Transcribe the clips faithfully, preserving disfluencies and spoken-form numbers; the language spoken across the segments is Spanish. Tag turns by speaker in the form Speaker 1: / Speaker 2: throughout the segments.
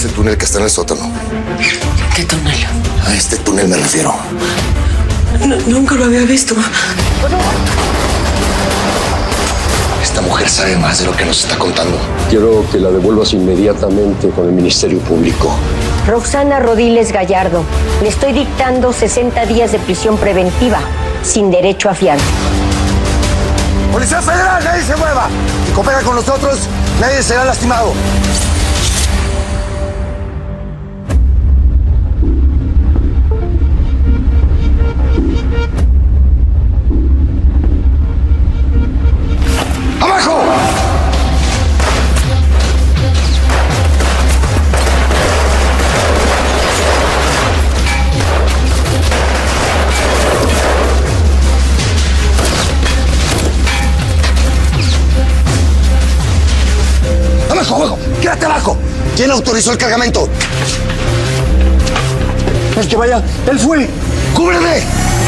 Speaker 1: Ese túnel que está en el sótano.
Speaker 2: ¿Qué túnel?
Speaker 1: A este túnel me refiero.
Speaker 2: No, nunca lo había visto.
Speaker 1: Esta mujer sabe más de lo que nos está contando.
Speaker 3: Quiero que la devuelvas inmediatamente con el Ministerio Público.
Speaker 4: Roxana Rodiles Gallardo, le estoy dictando sesenta días de prisión preventiva, sin derecho a fianza.
Speaker 1: ¡Policía Federal, nadie se mueva! Si coopera con nosotros, nadie será lastimado. ¡Abajo! ¡Abajo, abajo! ¡Quédate abajo! ¿Quién autorizó el cargamento?
Speaker 3: ¡Es que vaya! ¡Él fue!
Speaker 1: ¡Cúbreme!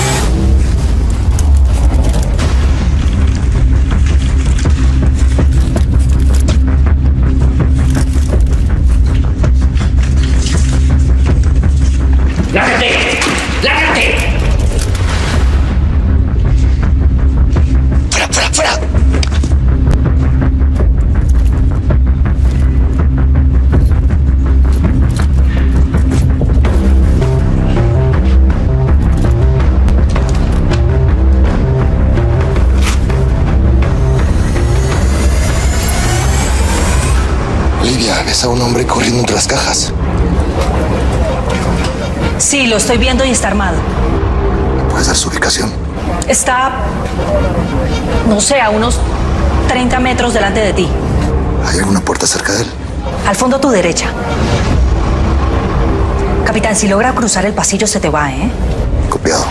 Speaker 2: ¡Lárgate! ¡Lárgate!
Speaker 1: ¡Fuera, fuera, fuera! Olivia, ves a un hombre corriendo entre las cajas.
Speaker 5: Sí, lo estoy viendo y está armado.
Speaker 1: ¿Me puedes dar su ubicación?
Speaker 5: Está, no sé, a unos treinta metros delante de ti.
Speaker 1: ¿Hay alguna puerta cerca de él?
Speaker 5: Al fondo a tu derecha. Capitán, si logra cruzar el pasillo se te va, ¿eh?
Speaker 1: Copiado.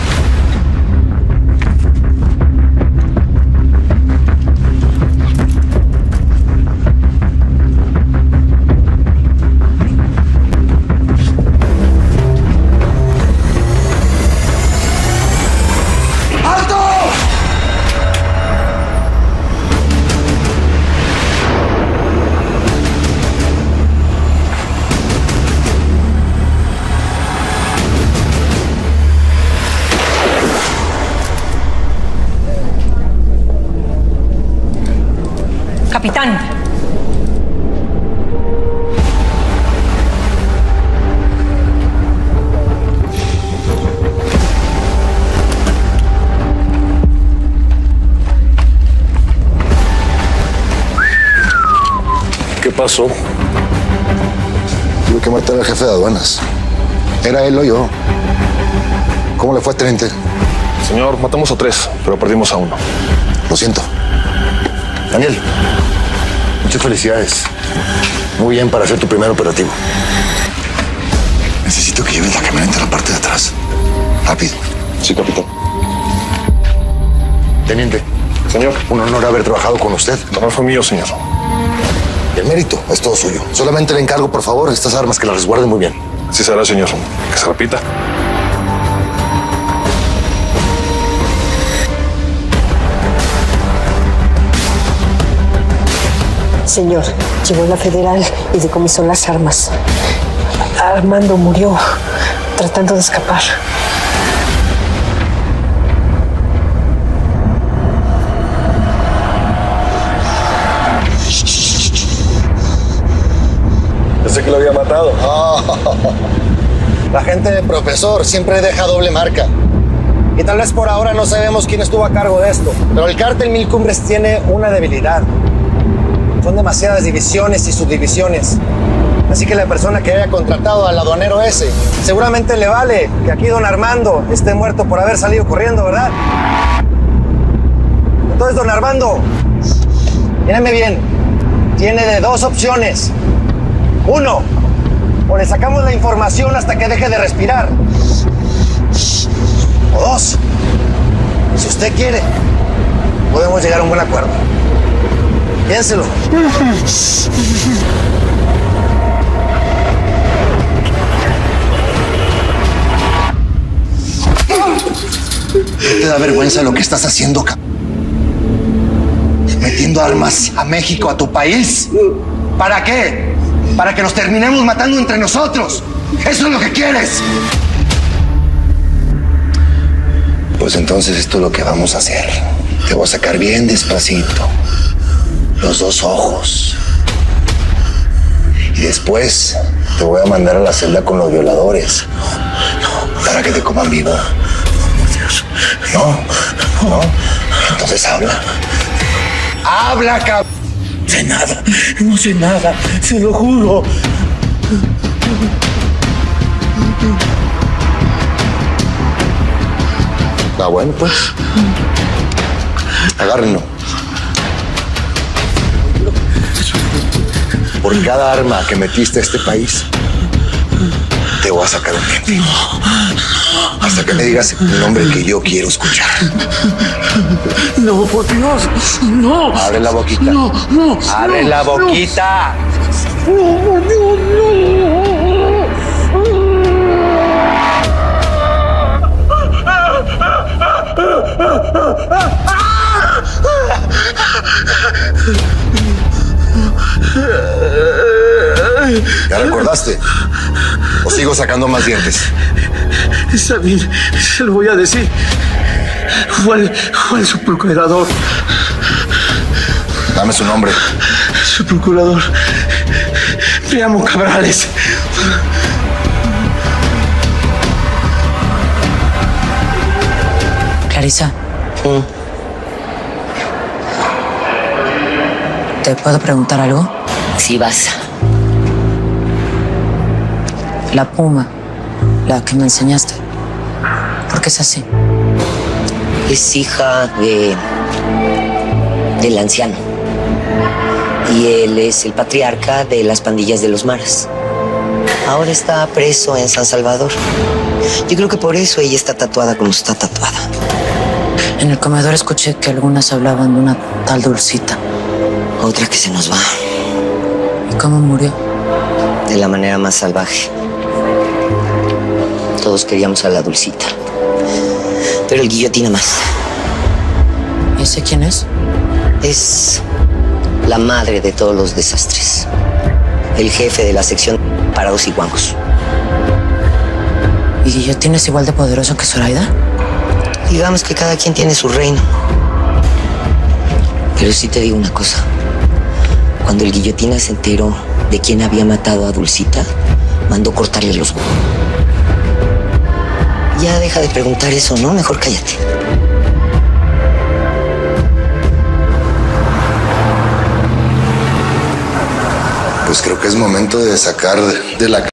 Speaker 5: Capitán.
Speaker 3: ¿Qué pasó?
Speaker 1: Tuve que matar al jefe de aduanas. Era él o yo. ¿Cómo le fue, teniente?
Speaker 6: Señor, matamos a tres, pero perdimos a uno.
Speaker 1: Lo siento. Daniel, muchas felicidades. Muy bien para hacer tu primer operativo. Necesito que lleves la camioneta a la parte de atrás. Rápido.
Speaker 6: Sí, capitán.
Speaker 1: Teniente.
Speaker 6: Señor.
Speaker 1: Un honor haber trabajado con usted.
Speaker 6: El honor fue mío, señor.
Speaker 1: El mérito es todo suyo. Solamente le encargo, por favor, estas armas que las resguarden muy bien.
Speaker 6: Así será, señor. Que se repita.
Speaker 2: Señor, llegó la federal y decomisó las armas. Armando murió tratando de escapar.
Speaker 6: Pensé que lo había matado.
Speaker 1: Oh, la gente del profesor siempre deja doble marca. Y tal vez por ahora no sabemos quién estuvo a cargo de esto. Pero el cártel Mil Cumbres tiene una debilidad. Son demasiadas divisiones y subdivisiones. Así que la persona que haya contratado al aduanero ese, seguramente le vale que aquí don Armando esté muerto por haber salido corriendo, ¿verdad? Entonces, don Armando, mírame bien, tiene de dos opciones. Uno, o le sacamos la información hasta que deje de respirar. O dos, si usted quiere, podemos llegar a un buen acuerdo. Piénselo. ¿No te da vergüenza lo que estás haciendo, cabrón? Metiendo armas a México, a tu país. ¿Para qué? para que nos terminemos matando entre nosotros. Eso es lo que quieres. Pues entonces esto es lo que vamos a hacer. Te voy a sacar bien despacito los dos ojos. Y después te voy a mandar a la celda con los violadores. Para que te coman vivo. No, no. Entonces habla. Habla, cabrón.
Speaker 7: No sé nada, no sé nada, se lo juro.
Speaker 1: Ah, bueno, pues. Agárrenlo. Por cada arma que metiste a este país, te voy a sacar un diente. Hasta que me digas el nombre que yo quiero escuchar.
Speaker 7: No, por Dios, no.
Speaker 1: Abre la boquita.
Speaker 7: No, no.
Speaker 1: Abre
Speaker 7: no,
Speaker 1: la boquita.
Speaker 7: No, no, por Dios, no.
Speaker 1: ¿Ya recordaste? ¿O sigo sacando más dientes?
Speaker 7: Está bien, se lo voy a decir. Fue el, fue el subprocurador.
Speaker 1: Dame su nombre.
Speaker 7: Su procurador. Me llamo Cabrales.
Speaker 5: Clarisa. ¿Te puedo preguntar algo?
Speaker 8: Sí, vas.
Speaker 5: La puma, la que me enseñaste, ¿por qué es así?
Speaker 8: Es hija de... del anciano. Y él es el patriarca de las pandillas de los maras. Ahora está preso en San Salvador. Yo creo que por eso ella está tatuada como está tatuada.
Speaker 5: En el comedor escuché que algunas hablaban de una tal Dulcita.
Speaker 8: Otra que se nos va.
Speaker 5: ¿Y cómo murió?
Speaker 8: De la manera más salvaje. Todos queríamos a la Dulcita. Pero el guillotina más.
Speaker 5: ¿Y ese quién es?
Speaker 8: Es la madre de todos los desastres. El jefe de la sección Parados y Guangos.
Speaker 5: ¿Y Guillotina es igual de poderoso que Zoraida?
Speaker 8: Digamos que cada quien tiene su reino. Pero sí te digo una cosa. Cuando el Guillotina se enteró de quién había matado a Dulcita, mandó cortarle los huevos. Ya deja de preguntar eso, ¿no? Mejor cállate.
Speaker 1: Pues creo que es momento de sacar de la